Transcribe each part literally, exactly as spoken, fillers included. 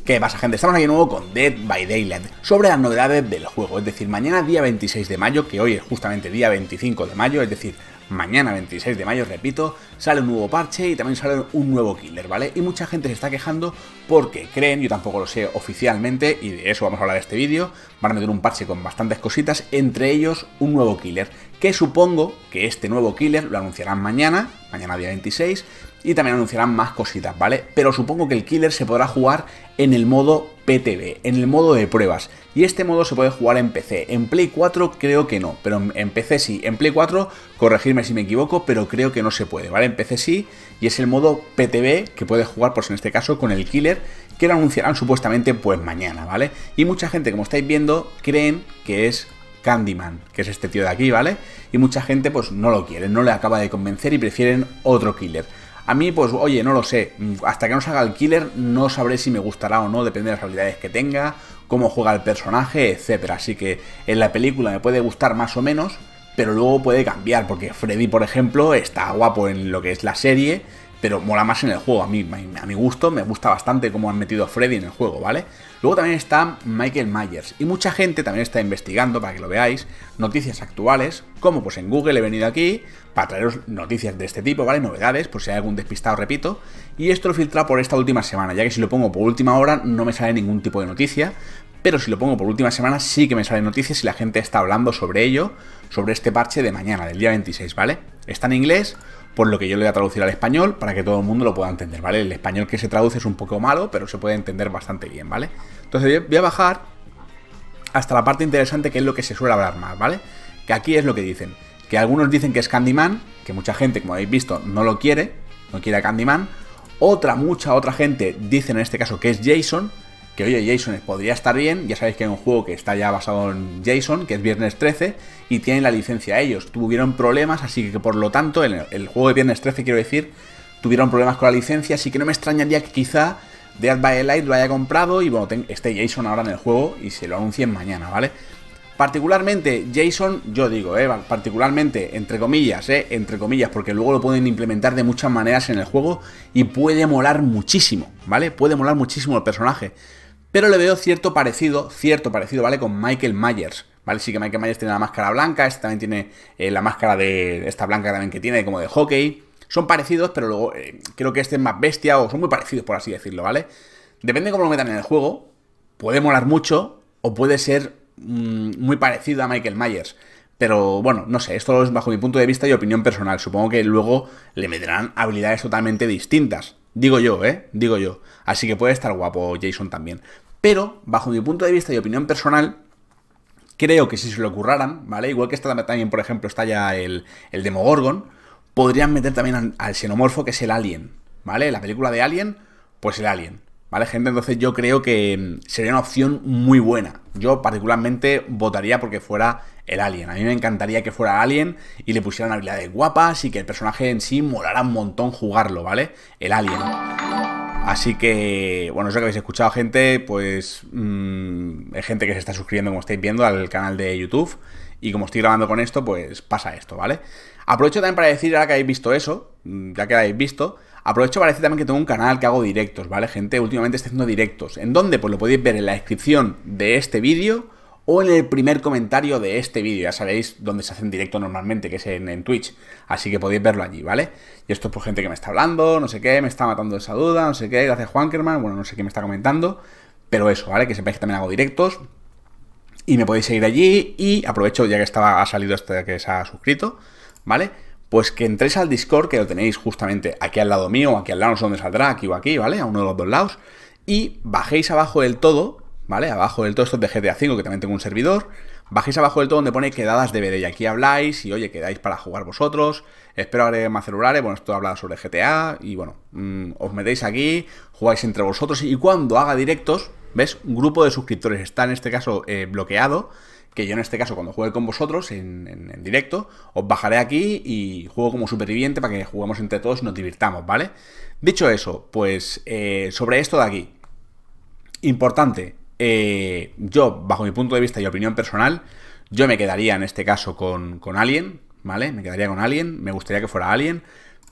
¿Qué pasa, gente? Estamos aquí de nuevo con Dead by Daylight, sobre las novedades del juego. Es decir, mañana día veintiséis de mayo, que hoy es justamente día veinticinco de mayo, es decir, mañana veintiséis de mayo, repito, sale un nuevo parche y también sale un nuevo killer, ¿vale? Y mucha gente se está quejando porque creen, yo tampoco lo sé oficialmente, y de eso vamos a hablar en este vídeo, van a meter un parche con bastantes cositas, entre ellos un nuevo killer, que supongo que este nuevo killer lo anunciarán mañana, mañana día veintiséis, y también anunciarán más cositas, ¿vale? Pero supongo que el killer se podrá jugar en el modo P T B, en el modo de pruebas. Y este modo se puede jugar en P C. En Play cuatro creo que no, pero en P C sí. En Play cuatro, corregirme si me equivoco, pero creo que no se puede, ¿vale? En P C sí, y es el modo P T B que puedes jugar, pues en este caso, con el killer, que lo anunciarán supuestamente pues mañana, ¿vale? Y mucha gente, como estáis viendo, creen que es Candyman, que es este tío de aquí, ¿vale? Y mucha gente pues no lo quiere, no le acaba de convencer y prefieren otro killer. A mí, pues, oye, no lo sé, hasta que no salga el killer no sabré si me gustará o no, depende de las habilidades que tenga, cómo juega el personaje, etcétera. Así que en la película me puede gustar más o menos, pero luego puede cambiar, porque Freddy, por ejemplo, está guapo en lo que es la serie, pero mola más en el juego. A mí, a mi gusto, me gusta bastante cómo han metido a Freddy en el juego, ¿vale? Luego también está Michael Myers, y mucha gente también está investigando, para que lo veáis, noticias actuales, como pues en Google he venido aquí para traeros noticias de este tipo, ¿vale? Novedades, por si hay algún despistado, repito, y esto lo he filtrado por esta última semana, ya que si lo pongo por última hora no me sale ningún tipo de noticia, pero si lo pongo por última semana sí que me salen noticias y la gente está hablando sobre ello, sobre este parche de mañana, del día veintiséis, ¿vale? Está en inglés, por lo que yo lo voy a traducir al español para que todo el mundo lo pueda entender, ¿vale? El español que se traduce es un poco malo, pero se puede entender bastante bien, ¿vale? Entonces voy a bajar hasta la parte interesante, que es lo que se suele hablar más, ¿vale? Que aquí es lo que dicen, que algunos dicen que es Candyman, que mucha gente, como habéis visto, no lo quiere, no quiere a Candyman. Otra, mucha otra gente dice en este caso que es Jason, que oye, Jason podría estar bien, ya sabéis que hay un juego que está ya basado en Jason, que es Viernes trece, y tienen la licencia ellos, tuvieron problemas, así que por lo tanto, en el juego de Viernes trece, quiero decir, tuvieron problemas con la licencia, así que no me extrañaría que quizá Dead by Daylight lo haya comprado y bueno, esté Jason ahora en el juego y se lo anuncien mañana, ¿vale? Particularmente Jason, yo digo, eh, particularmente, entre comillas, eh, entre comillas, porque luego lo pueden implementar de muchas maneras en el juego y puede molar muchísimo, ¿vale? Puede molar muchísimo el personaje. Pero le veo cierto parecido, cierto parecido, ¿vale? Con Michael Myers, ¿vale? Sí que Michael Myers tiene la máscara blanca, este también tiene eh, la máscara de esta blanca también que tiene, como de hockey. Son parecidos, pero luego eh, creo que este es más bestia, o son muy parecidos, por así decirlo, ¿vale? Depende de cómo lo metan en el juego, puede molar mucho, o puede ser mmm, muy parecido a Michael Myers. Pero bueno, no sé, esto es bajo mi punto de vista y opinión personal. Supongo que luego le meterán habilidades totalmente distintas. Digo yo, ¿eh? Digo yo. Así que puede estar guapo Jason también. Pero, bajo mi punto de vista y opinión personal, creo que si se lo curraran, ¿vale? Igual que está también, por ejemplo, está ya el, el Demogorgon, podrían meter también al, al xenomorfo, que es el Alien, ¿vale? La película de Alien, pues el Alien, ¿vale, gente? Entonces yo creo que sería una opción muy buena. Yo particularmente votaría porque fuera el Alien. A mí me encantaría que fuera Alien y le pusieran habilidades guapas y que el personaje en sí molara un montón jugarlo, ¿vale? El Alien. Así que, bueno, eso que habéis escuchado, gente, pues mmm, hay gente que se está suscribiendo, como estáis viendo, al canal de YouTube. Y como estoy grabando con esto, pues pasa esto, ¿vale? Aprovecho también para decir, ahora que habéis visto eso, ya que lo habéis visto, aprovecho para decir también que tengo un canal que hago directos, ¿vale, gente? Últimamente estoy haciendo directos. ¿En dónde? Pues lo podéis ver en la descripción de este vídeo o en el primer comentario de este vídeo. Ya sabéis dónde se hacen directo normalmente, que es en, en Twitch. Así que podéis verlo allí, ¿vale? Y esto es por gente que me está hablando, no sé qué, me está matando esa duda, no sé qué, gracias Juankerman, bueno, no sé qué me está comentando. Pero eso, ¿vale? Que sepáis que también hago directos. Y me podéis seguir allí y aprovecho, ya que estaba, ha salido este que se ha suscrito, ¿vale? Pues que entréis al Discord, que lo tenéis justamente aquí al lado mío, o aquí al lado, no sé dónde saldrá, aquí o aquí, ¿vale? A uno de los dos lados. Y bajéis abajo del todo, ¿vale? Abajo del todo, esto es de G T A cinco, que también tengo un servidor. Bajéis abajo del todo donde pone quedadas de D V D y aquí habláis y, oye, quedáis para jugar vosotros. Espero agregar más celulares, bueno, esto habla sobre G T A y, bueno, mmm, os metéis aquí, jugáis entre vosotros y cuando haga directos, ¿ves? Un grupo de suscriptores está en este caso eh, bloqueado, que yo en este caso cuando juegue con vosotros en, en, en directo, os bajaré aquí y juego como superviviente para que juguemos entre todos y nos divirtamos, ¿vale? Dicho eso, pues eh, sobre esto de aquí, importante, eh, yo bajo mi punto de vista y opinión personal, yo me quedaría en este caso con, con Alien, ¿vale? Me quedaría con Alien, me gustaría que fuera Alien,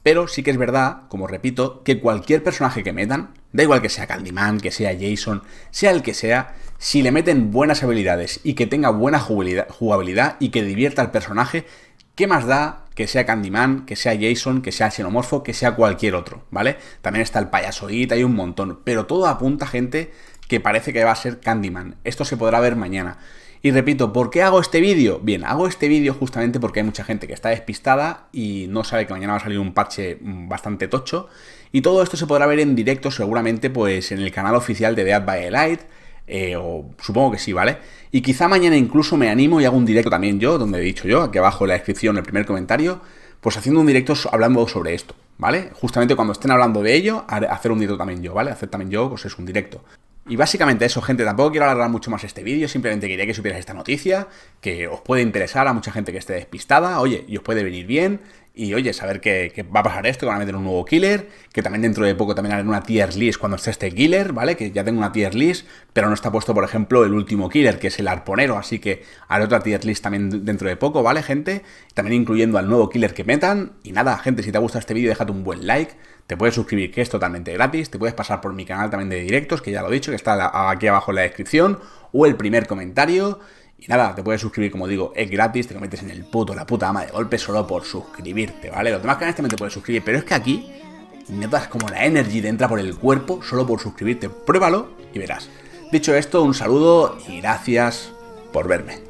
Pero sí que es verdad, como repito, que cualquier personaje que metan, da igual que sea Candyman, que sea Jason, sea el que sea, si le meten buenas habilidades y que tenga buena jugabilidad, jugabilidad y que divierta al personaje, ¿qué más da que sea Candyman, que sea Jason, que sea Xenomorfo, que sea cualquier otro, ¿vale? También está el Payaso It, hay un montón, pero todo apunta, gente, que parece que va a ser Candyman. Esto se podrá ver mañana. Y repito, ¿por qué hago este vídeo? Bien, hago este vídeo justamente porque hay mucha gente que está despistada y no sabe que mañana va a salir un parche bastante tocho. Y todo esto se podrá ver en directo seguramente pues en el canal oficial de Dead by Daylight. Eh, o supongo que sí, ¿vale? Y quizá mañana incluso me animo y hago un directo también yo, donde he dicho yo, aquí abajo en la descripción, el primer comentario, pues haciendo un directo hablando sobre esto, ¿vale? Justamente cuando estén hablando de ello, hacer un directo también yo, ¿vale? Hacer también yo, pues es un directo. Y básicamente eso, gente, tampoco quiero alargar mucho más este vídeo, simplemente quería que supierais esta noticia, que os puede interesar a mucha gente que esté despistada, oye, y os puede venir bien, y oye, saber que, que va a pasar esto, que van a meter un nuevo killer, que también dentro de poco también haré una tier list cuando esté este killer, ¿vale? Que ya tengo una tier list, pero no está puesto, por ejemplo, el último killer, que es el arponero, así que haré otra tier list también dentro de poco, ¿vale, gente? También incluyendo al nuevo killer que metan, y nada, gente, si te ha gustado este vídeo, déjate un buen like, te puedes suscribir, que es totalmente gratis, te puedes pasar por mi canal también de directos, que ya lo he dicho, que está aquí abajo en la descripción, o el primer comentario. Y nada, te puedes suscribir, como digo, es gratis, te lo metes en el puto, la puta ama de golpe solo por suscribirte, ¿vale? Los demás canales también te puedes suscribir, pero es que aquí notas como la energy te entra por el cuerpo solo por suscribirte. Pruébalo y verás. Dicho esto, un saludo y gracias por verme.